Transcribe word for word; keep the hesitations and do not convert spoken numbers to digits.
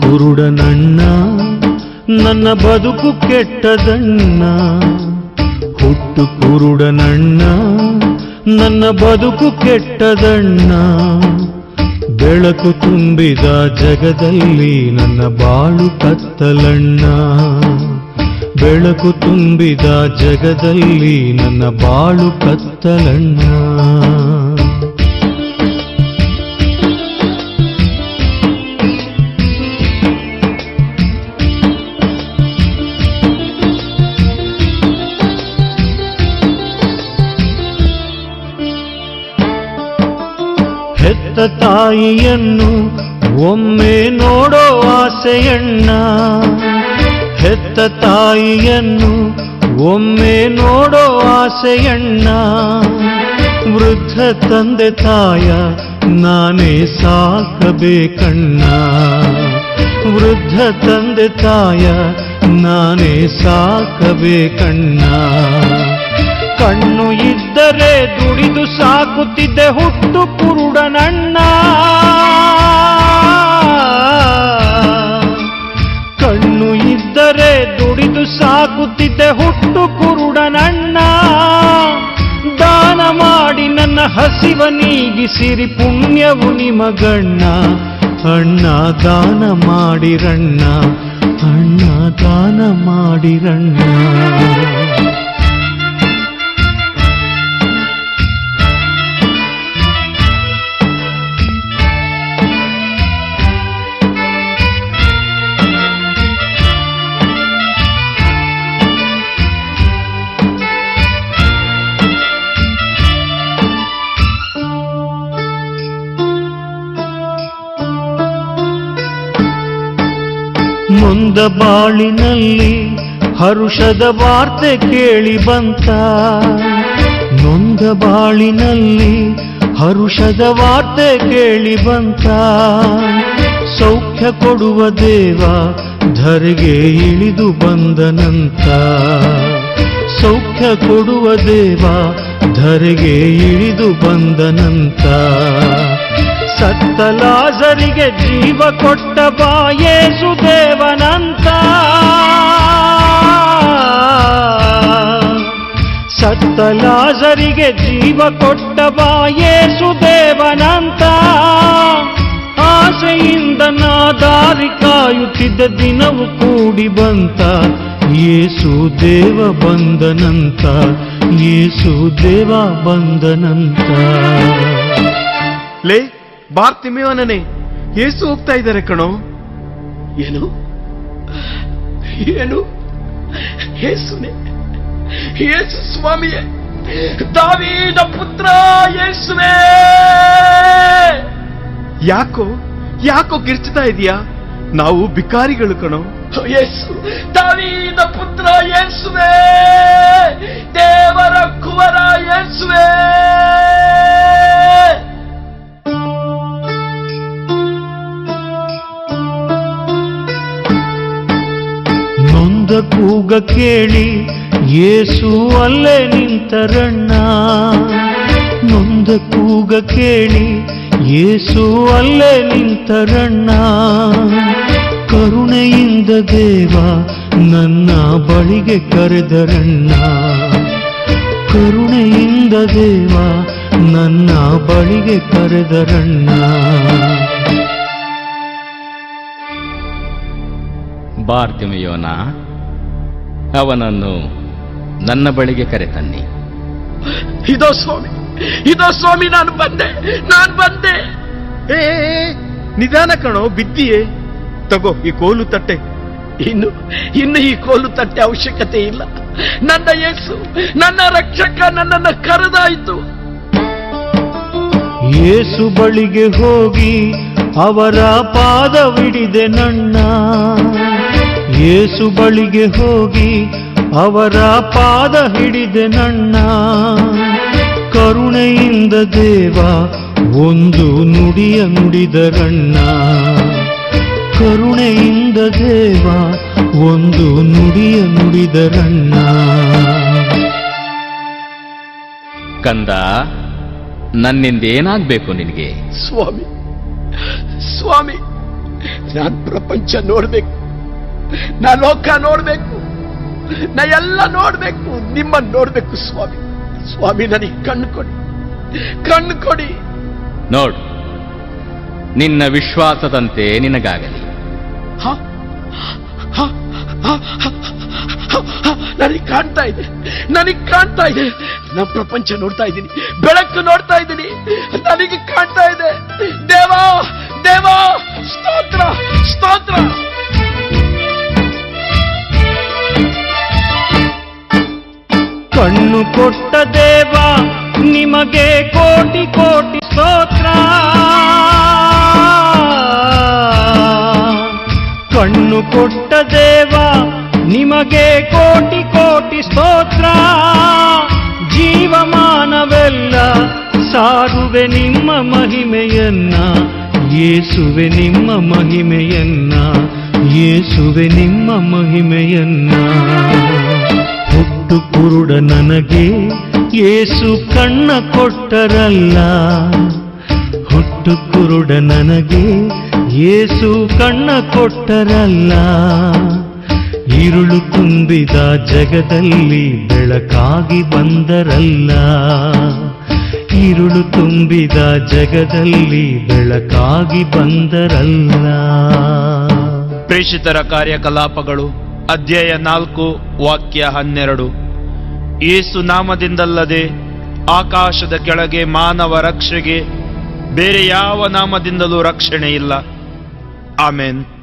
ಕುರುಡನಣ್ಣ ನನ್ನ ಬದುಕು ಕೆಟ್ಟದಣ್ಣ, ಹುಟ್ಟು ಕುರುಡನಣ್ಣ ನನ್ನ ಬದುಕು ಕೆಟ್ಟದಣ್ಣ. ಬೆಳಕು ತುಂಬಿದ ಜಗದಲ್ಲಿ ನನ್ನ ಬಾಳು ಕತ್ತಲಣ್ಣ, ಬೆಳಕು ತುಂಬಿದ ಜಗದಲ್ಲಿ ನನ್ನ ಬಾಳು ಕತ್ತಲಣ್ಣ. ಹೆತ್ತ ತಾಯಿಯನ್ನು ಒಮ್ಮೆ ನೋಡೋ ಆಸೆಯಣ್ಣ, ಹೆತ್ತ ತಾಯಿಯನ್ನು ಒಮ್ಮೆ ನೋಡೋ ಆಸೆಯಣ್ಣ. ವೃದ್ಧ ತಂದೆ ತಾಯ ನಾನೇ ಸಾಕಬೇಕಣ್ಣ, ವೃದ್ಧ ತಂದೆ ತಾಯ ನಾನೇ ಸಾಕಬೇಕಣ್ಣ. ಕಣ್ಣು ಇದ್ದರೆ ದುಡಿದು ಸಾಕುತ್ತಿದ್ದೆ ಹುಟ್ಟು ಕುರುಡನಣ್ಣ, ಕಣ್ಣು ಇದ್ದರೆ ದುಡಿದು ಸಾಕುತ್ತಿದ್ದೆ ಹುಟ್ಟು ಕುರುಡನಣ್ಣ. ದಾನ ಮಾಡಿ ನನ್ನ ಹಸಿವ ನೀಗಿಸಿರಿ ಪುಣ್ಯವು ನಿಮಗಣ್ಣ, ಅಣ್ಣ ದಾನ ಮಾಡಿರಣ್ಣ, ಅಣ್ಣ ದಾನ ಮಾಡಿರಣ್ಣ. ನೊಂದ ಬಾಳಿನಲ್ಲಿ ಹರುಷದ ವಾರ್ತೆ ಕೇಳಿ ಬಂತ, ನೊಂದ ಬಾಳಿನಲ್ಲಿ ಹರುಷದ ವಾರ್ತೆ ಕೇಳಿ ಬಂತ. ಸೌಖ್ಯ ಕೊಡುವ ದೇವ ಧರೆಗೆ ಇಳಿದು ಬಂದನಂತ, ಸೌಖ್ಯ ಕೊಡುವ ದೇವ ಧರೆಗೆ ಇಳಿದು ಬಂದನಂತ. ಸತ್ತ ಲಾಜರಿಗೆ ಜೀವ ಕೊಟ್ಟ ಬಾ ಯೇಸು ದೇವನಂತ, ಸತ್ತ ಲಾಜರಿಗೆ ಜೀವ ಕೊಟ್ಟ ಬಾ ಯೇಸು ದೇವನಂತ. ಆಸೆಯಿಂದ ನಾ ದಾರಿ ಕಾಯುತ್ತಿದ್ದ ದಿನವು ಕೂಡಿ ಬಂತ, ಯೇಸು ದೇವ ಬಂದನಂತ, ಯೇಸು ದೇವ ಬಂದನಂತ. ಲೇ ಬಾರ್ತಿಮೇವನೇ, ಯೇಸು ಹೋಗ್ತಾ ಇದ್ದಾರೆ ಕಣೋ. ಏನು ಏನು ಯೇಸುನೇ, ಯೇಸು ಸ್ವಾಮಿಯೇ, ದಾವೀದ ಪುತ್ರ ಯೇಸುವೇ. ಯಾಕೋ ಯಾಕೋ ಕಿರ್ಚ್ತಾ ಇದೀಯಾ? ನಾವು ಭಿಕಾರಿಗಳು ಕಣೋ. ಯೇಸು, ದಾವೀದ ಪುತ್ರ ಯೇಸುವೇ, ದೇವರ ಕುವರ ಯೇಸುವೇ. ನೊಂದ ಕೂಗ ಕೇಳಿ ಯೇಸು ಅಲ್ಲೇ ನಿಂತರಣ್ಣ, ನೊಂದ ಕೂಗ ಕೇಳಿ ಯೇಸು ಅಲ್ಲೇ ನಿಂತರಣ್ಣ. ಕರುಣೆಯಿಂದ ದೇವ ನನ್ನ ಬಳಿಗೆ ಕರೆದರಣ್ಣ, ಕರುಣೆಯಿಂದ ದೇವ ನನ್ನ ಬಳಿಗೆ ಕರೆದರಣ್ಣ. ಬಾರ್ತಿಮೆಯೋನ, ಅವನನ್ನು ನನ್ನ ಬಳಿಗೆ ಕರೆತನ್ನಿ. ಇದೋ ಸ್ವಾಮಿ, ಇದೋ ಸ್ವಾಮಿ, ನಾನು ಬಂದೆ, ನಾನು ಬಂದೆ. ಏ ನಿಧಾನ ಕಣೋ, ಬಿದ್ದಿಯೇ. ತಗೋ ಈ ಕೋಲು ತಟ್ಟೆ. ಇನ್ನು ಇನ್ನು ಈ ಕೋಲು ತಟ್ಟೆ ಅವಶ್ಯಕತೆ ಇಲ್ಲ. ನನ್ನ ಯೇಸು, ನನ್ನ ರಕ್ಷಕ ನನ್ನನ್ನು ಕರೆದಾಯಿತು. ಯೇಸು ಬಳಿಗೆ ಹೋಗಿ ಅವರ ಪಾದವಿಡಿದೆ ನನ್ನ, ಯೇಸು ಬಳಿಗೆ ಹೋಗಿ ಅವರ ಪಾದ ಹಿಡಿದೆ ನನ್ನ. ಕರುಣೆಯಿಂದ ದೇವ ಒಂದು ನುಡಿಯ ನುಡಿದರಣ್ಣ, ಕರುಣೆಯಿಂದ ದೇವ ಒಂದು ನುಡಿಯ ನುಡಿದರಣ್ಣ. ಕಂದ, ನನ್ನಿಂದ ಏನಾಗಬೇಕು ನಿನಗೆ? ಸ್ವಾಮಿ, ಸ್ವಾಮಿ, ನಾನ್ ಪ್ರಪಂಚ ನೋಡ್ಬೇಕು, ನಾ ಲೋಕ ನೋಡ್ಬೇಕು, ನಾ ಎಲ್ಲ ನೋಡ್ಬೇಕು, ನಿಮ್ಮನ್ನು ನೋಡ್ಬೇಕು ಸ್ವಾಮಿ. ಸ್ವಾಮಿ ನನಗೆ ಕಣ್ಣು ಕೊಡಿ, ಕಣ್ಣು ಕೊಡಿ. ನೋಡು, ನಿನ್ನ ವಿಶ್ವಾಸದಂತೆ ನಿನಗಾಗಲಿ. ನನಗೆ ಕಾಣ್ತಾ ಇದೆ, ನನಗೆ ಕಾಣ್ತಾ ಇದೆ. ನಾ ಪ್ರಪಂಚ ನೋಡ್ತಾ ಇದ್ದೀನಿ, ಬೆಳಕು ನೋಡ್ತಾ ಇದ್ದೀನಿ, ನನಗೆ ಕಾಣ್ತಾ ಇದೆ. ದೇವಾ ದೇವಾ, ಸ್ತೋತ್ರ ಸ್ತೋತ್ರ. ಕಣ್ಣು ಕೊಟ್ಟ ದೇವ ನಿಮಗೆ ಕೋಟಿ ಕೋಟಿ ಸ್ತೋತ್ರ. ಕಣ್ಣು ಕೊಟ್ಟ ದೇವ ನಿಮಗೆ ಕೋಟಿ ಕೋಟಿ ಸ್ತೋತ್ರ. ಜೀವಮಾನವೆಲ್ಲ ಸಾರುವೆ ನಿಮ್ಮ ಮಹಿಮೆಯನ್ನ, ಯೇಸುವೆ ನಿಮ್ಮ ಮಹಿಮೆಯನ್ನ, ಯೇಸುವೆ ನಿಮ್ಮ ಮಹಿಮೆಯನ್ನ. ಹುಟ್ಟು ಕುರುಡ ನನಗೆ ಯೇಸು ಕಣ್ಣ ಕೊಟ್ಟರಲ್ಲ, ಹುಟ್ಟು ಕುರುಡ ನನಗೆ ಯೇಸು ಕಣ್ಣ ಕೊಟ್ಟರಲ್ಲ. ഇരുಳು ತುಂಬಿದ ಜಗದಲ್ಲಿ ಬೆಳಕಾಗಿ ಬಂದರಲ್ಲ, ഇരുಳು ತುಂಬಿದ ಜಗದಲ್ಲಿ ಬೆಳಕಾಗಿ ಬಂದರಲ್ಲ. ಪ್ರೇಷಿತರ ಕಾರ್ಯಕಲಾಪಗಳು ಅಧ್ಯಾಯ ನಾಲ್ಕು ವಾಕ್ಯ ಹನ್ನೆರಡು. ಯೇಸು ನಾಮದಿಂದಲ್ಲದೆ ಆಕಾಶದ ಕೆಳಗೆ ಮಾನವ ರಕ್ಷೆಗೆ ಬೇರೆ ಯಾವ ನಾಮದಿಂದಲೂ ರಕ್ಷಣೆ ಇಲ್ಲ. ಆಮೆನ್.